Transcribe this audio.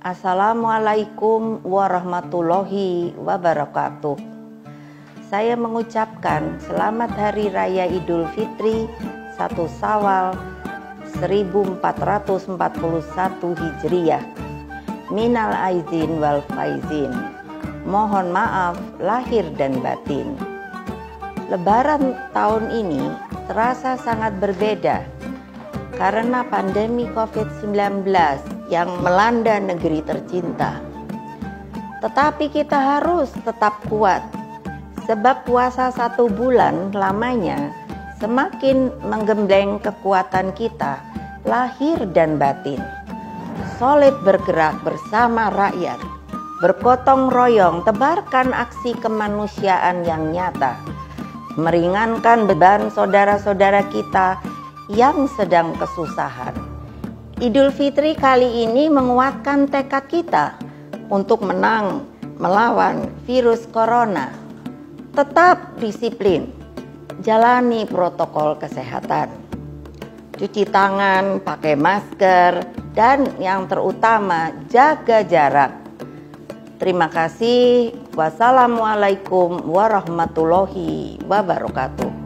Assalamualaikum warahmatullahi wabarakatuh. Saya mengucapkan selamat Hari Raya Idul Fitri 1 Syawal 1441 Hijriah. Minal aizin wal faizin. Mohon maaf lahir dan batin. Lebaran tahun ini terasa sangat berbeda karena pandemi COVID-19 yang melanda negeri tercinta. Tetapi kita harus tetap kuat, sebab puasa 1 bulan lamanya semakin menggembleng kekuatan kita lahir dan batin. Solid bergerak bersama rakyat, bergotong royong tebarkan aksi kemanusiaan yang nyata, meringankan beban saudara-saudara kita yang sedang kesusahan. Idul Fitri kali ini menguatkan tekad kita untuk menang melawan virus corona. Tetap disiplin, jalani protokol kesehatan, cuci tangan, pakai masker, dan yang terutama jaga jarak. Terima kasih. Wassalamualaikum warahmatullahi wabarakatuh.